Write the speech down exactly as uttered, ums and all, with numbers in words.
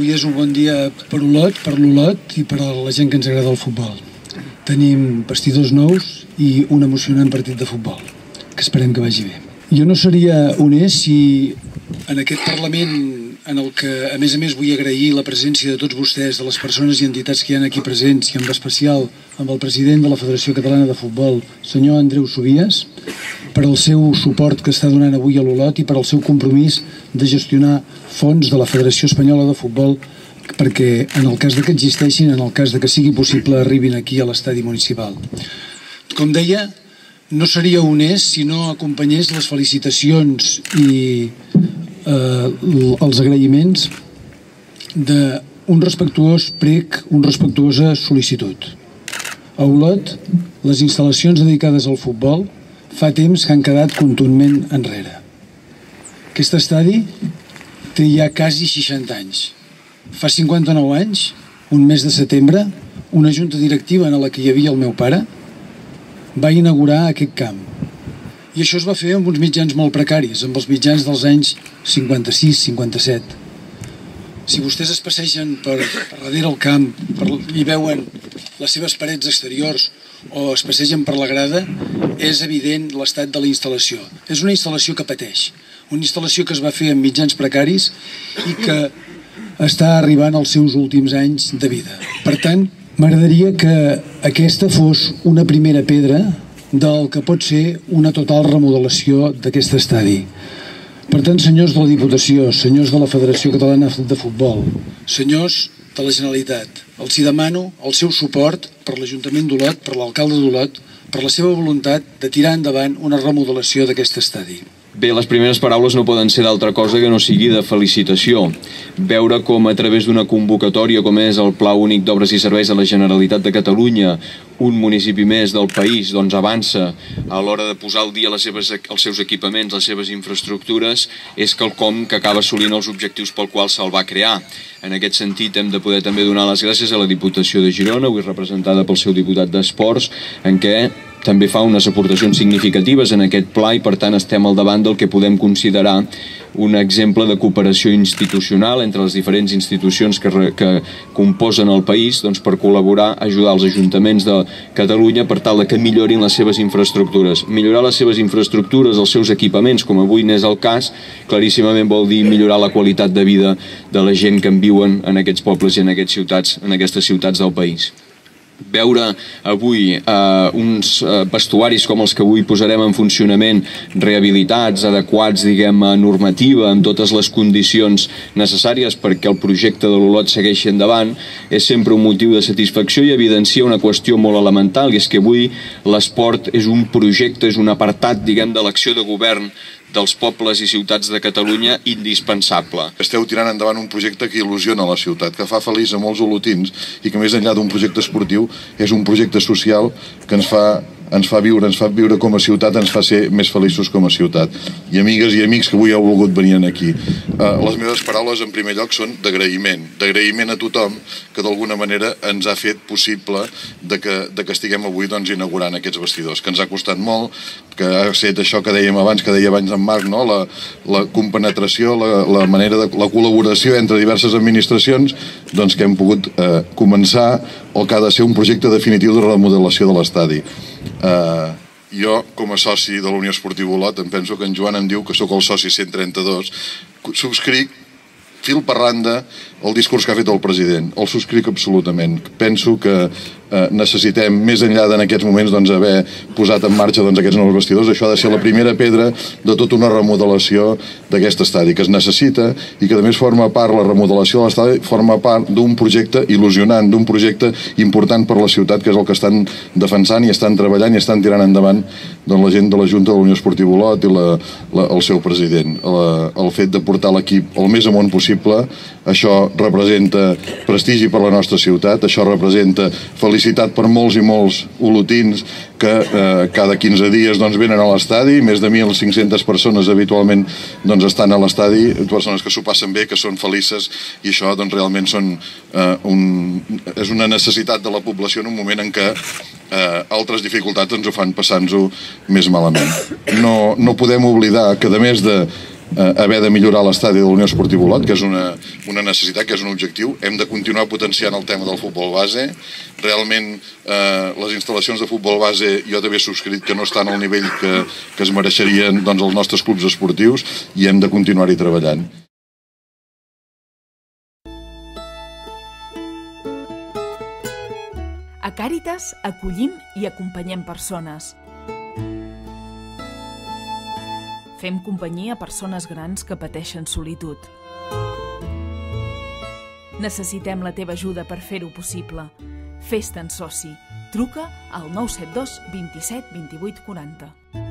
Avui és un bon dia per Olot, per l'Olot i per a la gent que ens agrada el futbol. Tenim vestidors nous i un emocionant partit de futbol, que esperem que vagi bé. Jo no seria honest si en aquest Parlament, en el que a més a més vull agrair la presència de tots vostès, de les persones i entitats que hi ha aquí presents, i en especial amb el president de la Federació Catalana de Futbol, senyor Andreu Sobies, per al seu suport que està donant avui a l'Olot i per al seu compromís de gestionar fons de la Federació Espanyola de Futbol perquè en el cas de que existeixin, en el cas de que sigui possible, arribin aquí a l'estadi municipal. Com deia, no seria honest si no acompanyés les felicitacions i eh, els agraïments d'un respectuós prec, una respectuosa sol·licitud. A Olot, les instal·lacions dedicades al futbol fa temps que han quedat contundent enrere. Aquest estadi té ja quasi seixanta anys. Fa cinquanta-nou anys, un mes de setembre, una junta directiva en la que hi havia el meu pare va inaugurar aquest camp. I això es va fer amb uns mitjans molt precaris, amb els mitjans dels anys cinquanta-sis cinquanta-set. Si vostès es passegen per, per darrere el camp per, i veuen les seves parets exteriors o es passegen per la grada, és evident l'estat de la instal·lació. És una instal·lació que pateix, una instal·lació que es va fer amb mitjans precaris i que està arribant als seus últims anys de vida. Per tant, m'agradaria que aquesta fos una primera pedra del que pot ser una total remodelació d'aquest estadi. Per tant, senyors de la Diputació, senyors de la Federació Catalana de Futbol, senyors de la Generalitat, els hi demano el seu suport per l'Ajuntament d'Olot, per l'alcalde d'Olot, per la seva voluntat de tirar endavant una remodelació d'aquest estadi. Bé, les primeres paraules no poden ser d'altra cosa que no sigui de felicitació. Veure com a través d'una convocatòria com és el Pla Únic d'Obres i Serveis de la Generalitat de Catalunya, un municipi més del país doncs avança a l'hora de posar al dia les seves, els seus equipaments, les seves infraestructures, és quelcom que acaba assolint els objectius pel qual se'l va crear. En aquest sentit hem de poder també donar les gràcies a la Diputació de Girona, avui representada pel seu diputat d'Esports, en què també fa unes aportacions significatives en aquest pla i per tant estem al davant del que podem considerar un exemple de cooperació institucional entre les diferents institucions que, que composen el país doncs, per col·laborar, ajudar els ajuntaments de Catalunya per tal que millorin les seves infraestructures. Millorar les seves infraestructures, els seus equipaments, com avui n'és el cas, claríssimament vol dir millorar la qualitat de vida de la gent que en viuen en aquests pobles i en aquestes ciutats, en aquestes ciutats del país. Veure avui eh, uns eh, vestuaris com els que avui posarem en funcionament rehabilitats, adequats, diguem, a normativa, amb totes les condicions necessàries perquè el projecte de l'Olot segueixi endavant, és sempre un motiu de satisfacció i evidencia una qüestió molt elemental, i és que avui l'esport és un projecte, és un apartat, diguem, de l'acció de govern dels pobles i ciutats de Catalunya indispensable. Esteu tirant endavant un projecte que il·lusiona la ciutat, que fa feliç a molts olotins i que més enllà d'un projecte esportiu és un projecte social que ens fa ens fa viure, ens fa viure com a ciutat, ens fa ser més feliços com a ciutat. I amigues i amics que avui heu volgut venir aquí. Uh, les meves paraules en primer lloc són d'agraïment, d'agraïment a tothom que d'alguna manera ens ha fet possible de que, de que estiguem avui doncs, inaugurant aquests vestidors, que ens ha costat molt, que ha estat això que dèiem abans, que deia abans en Marc, no? la, la compenetració, la, la manera de la col·laboració entre diverses administracions, doncs que hem pogut uh, començar el que ha de ser un projecte definitiu de remodelació de l'estadi. Uh, jo com a soci de la Unió Esportiva Olot em penso que en Joan em diu que sóc el soci cent trenta-dos, subscric fil per randa el discurs que ha fet el president, el subscric absolutament. Penso que eh, necessitem, més enllà d'en aquests moments doncs, haver posat en marxa doncs, aquests nous vestidors, això ha de ser la primera pedra de tota una remodelació d'aquest estadi, que es necessita i que a més forma part, la remodelació de l'estadi forma part d'un projecte il·lusionant, d'un projecte important per la ciutat, que és el que estan defensant i estan treballant i estan tirant endavant doncs, la gent de la Junta de la Unió Esportiva Olot i la, la, el seu president. La, el fet de portar l'equip el més amunt possible, això representa prestigi per la nostra ciutat, això representa felicitat per molts i molts olotins que eh, cada quinze dies doncs, venen a l'estadi, més de mil cinc-centes persones habitualment doncs, estan a l'estadi, persones que s'ho passen bé, que són felices, i això doncs, realment són, eh, un, és una necessitat de la població en un moment en què eh, altres dificultats ens ho fan passar-nos-ho més malament. No, no podem oblidar que a més de haver de millorar l'estadi de la Unió Esportiva Olot, que és una, una necessitat, que és un objectiu. Hem de continuar potenciant el tema del futbol base. Realment, eh, les instal·lacions de futbol base jo també he subscrit que no estan al nivell que, que es mereixerien doncs, els nostres clubs esportius, i hem de continuar-hi treballant. A Càritas acollim i acompanyem persones. Fem companyia a persones grans que pateixen solitud. Necessitem la teva ajuda per fer-ho possible. Fes-te'n soci. Truca al nou set dos, vint-i-set, vint-i-vuit, quaranta.